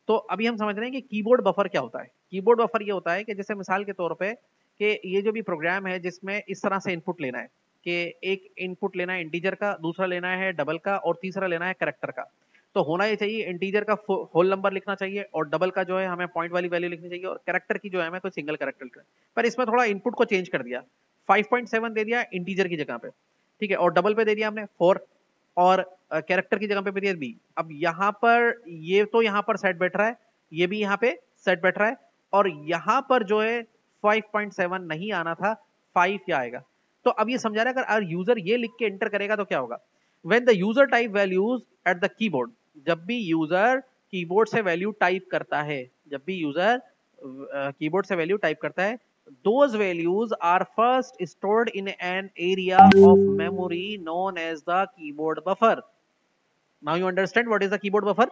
तो अभी हम समझ रहे हैं कि कीबोर्ड बफर क्या होता है। कीबोर्ड बफर ये होता है कि जैसे मिसाल के तौर पे कि ये जो भी प्रोग्राम है जिसमें इस तरह से इनपुट लेना है कि एक इनपुट लेना है इंटीजर का, दूसरा लेना है डबल का और तीसरा लेना है कैरेक्टर का। तो होना ये चाहिए इंटीजर का होल नंबर लिखना चाहिए और डबल का जो है हमें पॉइंट वाली वैल्यू लिखनी चाहिए और कैरेक्टर की जो है हमें कोई सिंगल कैरेक्टर लिखना है। पर इसमें थोड़ा इनपुट को चेंज कर दिया, 5.7 दे दिया इंटीजर की जगह पे, ठीक है, और डबल पे दे दिया हमने 4 और कैरेक्टर की जगह पे दिया बी। अब यहाँ पर ये तो यहाँ पर सेट बैठ रहा है, ये भी यहाँ पे सेट बैठ रहा है और यहाँ पर जो है 5.7 नहीं आना था, 5 क्या आएगा। तो अब ये समझा रहा है अगर यूजर ये लिख के एंटर करेगा तो क्या होगा। When the user type values at the keyboard, जब भी यूजर कीबोर्ड से वैल्यू टाइप करता है, जब भी यूजर कीबोर्ड से वैल्यू टाइप करता है, those values are first stored in an area of memory known as the keyboard buffer. Now you understand what is the keyboard buffer?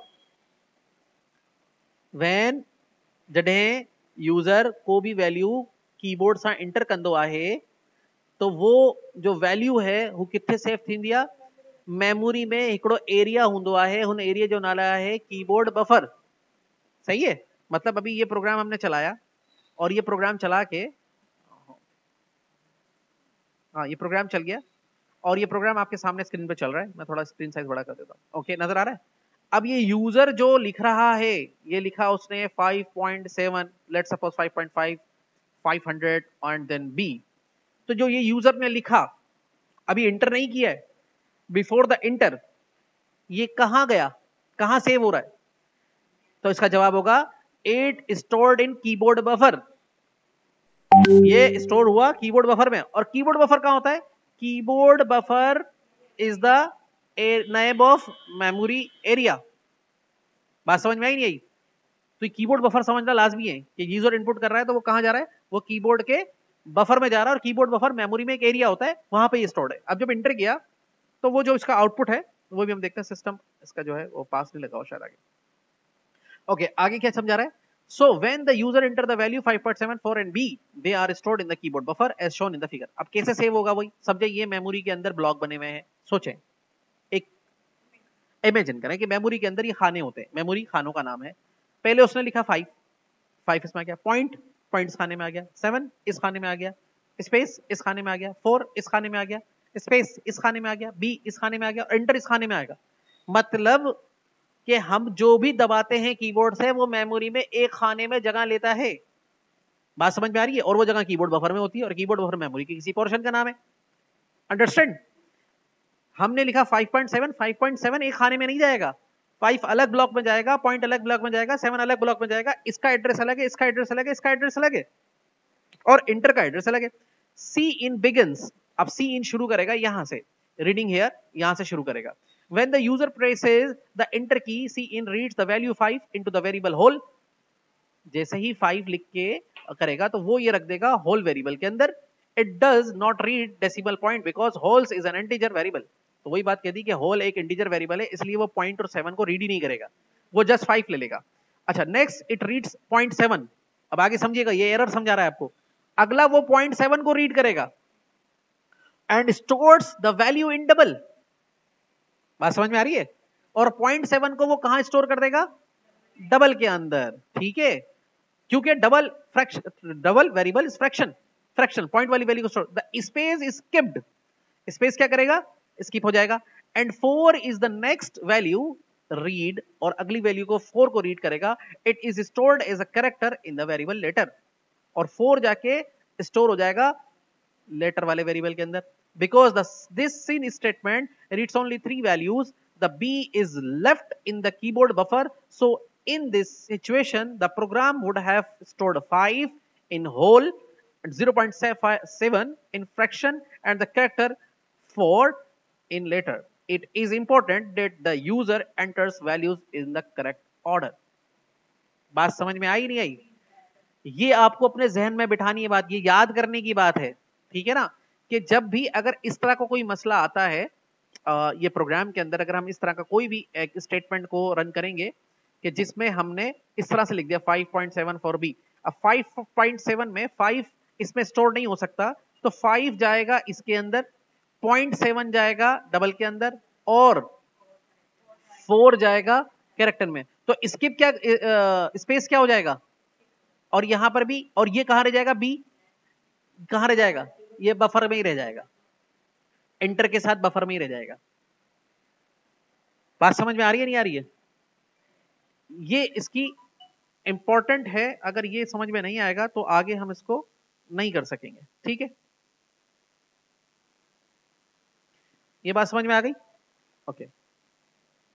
When जॾहिं user को भी वैल्यू कीबोर्ड सां enter कंदो आहे तो वो जो वैल्यू है वो किथे सेव थींदी आहे, मेमोरी में हिकिड़ो एरिया हूंदो आहे, हुन एरिया जो नाला आहे कीबोर्ड बफर। सही है, मतलब अभी ये प्रोग्राम हमने चलाया और ये प्रोग्राम चला के, हाँ ये प्रोग्राम चल गया और ये प्रोग्राम आपके सामने स्क्रीन पे चल रहा है। मैं थोड़ा स्क्रीन साइज बड़ा कर देता हूँ। ओके, नजर आ रहा है। अब ये यूजर जो लिख रहा है, ये लिखा उसने 5.7, let's suppose 5.5, 500 and then B. तो जो ये यूजर ने लिखा अभी इंटर नहीं किया है, बिफोर द इंटर ये कहां गया, कहां सेव हो रहा है, तो इसका जवाब होगा it stored in keyboard buffer. ये स्टोर हुआ कीबोर्ड बफर में। और कीबोर्ड बफर कहां होता है, keyboard buffer is the name of memory area. बात समझ में आई नहीं आई? तो कीबोर्ड बफर समझना लाजमी है कि यूजर इनपुट कर रहा है तो वो कहां जा रहा है, वो कीबोर्ड के बफर में जा रहा है और कीबोर्ड बफर मेमोरी में एक एरिया होता है, वहां पे ये स्टोर्ड है। अब जब इंटर किया तो वो जो इसका आउटपुट है वो भी हम देखते हैं। सिस्टम इसका जो है वो पास नहीं लगा हुआ शायद आगे। ओके, आगे क्या समझा रहा है। So when the user enter the value 5.74 and B, they are stored in the keyboard buffer as shown in the figure. अब कैसे सेव होगा वही समझे, ये मेमोरी के अंदर ब्लॉक बने हुए हैं। सोचें, एक इमेजिन करें कि मेमोरी के अंदर ये खाने होते हैं, मेमोरी खानों का नाम है। पहले उसने लिखा 5, 5 इसमें आ गया, पॉइंट इस खाने में आ गया, 7 इस खाने में आ गया, स्पेस इस खाने में आ गया, 4 इस खाने में आ गया, स्पेस इस खाने में आ गया, बी इस खाने में आ गया और एंटर इस खाने में आएगा। मतलब कि हम जो भी दबाते हैं कीबोर्ड से वो मेमोरी में एक खाने में जगह लेता है। बात समझ में आ रही है? और वो जगह कीबोर्ड बफर में होती है और कीबोर्ड बफर मेमोरी के किसी पोर्शन का नाम है। अंडरस्टैंड? हमने लिखा 5.7, 5.7 एक खाने में नहीं जाएगा, 5 अलग ब्लॉक में जाएगा, पॉइंट अलग ब्लॉक में जाएगा, 7 अलग ब्लॉक में जाएगा। इसका एड्रेस अलग है, इसका एड्रेस अलग है, इसका एड्रेस अलग है और इंटर का एड्रेस अलग है। सी इन बिगिंस, अब सी इन शुरू करेगा यहां से, रीडिंग हियर यहां से शुरू करेगा। When the user presses the enter key, cin reads the value 5 into the variable whole. जैसे ही 5 लिख के करेगा तो वो ये रख देगा होल वेरिएबल के अंदर। It does not read decimal point because wholes is an integer variable. तो वही बात कह दी कि होल एक इंटीजर वेरिएबल है, इसलिए वो पॉइंट और 7 को रीड ही नहीं करेगा, वो जस्ट 5 ले लेगा। अच्छा, नेक्स्ट इट रीड्स 0.7। अब आगे समझिएगा, ये एरर समझा रहा है आपको। अगला वो 0.7 को रीड करेगा and stores the value in double. बात समझ में आ रही है? और 0.7 को वो कहां स्टोर कर देगा, डबल के अंदर। ठीक है, क्योंकि double fraction, double variable is fraction, fraction point वाली वैल्यू को store. The space is skipped, space क्या करेगा, स्किप हो जाएगा। And 4 is the next value read, और अगली वैल्यू को 4 को रीड करेगा। It is stored as a character in the variable letter, और 4 जाके स्टोर हो जाएगा लेटर वाले वेरिएबल के अंदर। Because this scene statement reads only 3 values, the B is left in the keyboard buffer. So in this situation, the program would have stored 5 in whole, 0.7 in fraction, and the character 4 in later. It is important that the user enters values in the correct order. बात समझ में आई नहीं आई? ये आपको अपने जहन में बिठानी है बात, ये याद करने की बात है। ठीक है ना, कि जब भी अगर इस तरह का कोई मसला आता है ये प्रोग्राम के अंदर, अगर हम इस तरह का कोई भी एक स्टेटमेंट को रन करेंगे कि जिसमें हमने इस तरह से लिख दिया 5.7 फॉर बी। अब 5.7 में 5 इसमें स्टोर नहीं हो सकता, तो 5 जाएगा इसके अंदर, 0.7 जाएगा डबल के अंदर और 4 जाएगा कैरेक्टर में। तो स्किप क्या स्पेस क्या हो जाएगा, और यहां पर भी, और ये कहां रह जाएगा, बी कहां रह जाएगा, ये बफर में ही रह जाएगा, एंटर के साथ बफर में ही रह जाएगा। बात समझ में आ रही है नहीं आ रही है? ये इसकी इंपॉर्टेंट है, अगर ये समझ में नहीं आएगा तो आगे हम इसको नहीं कर सकेंगे। ठीक है, ये बात समझ में आ गई? ओके।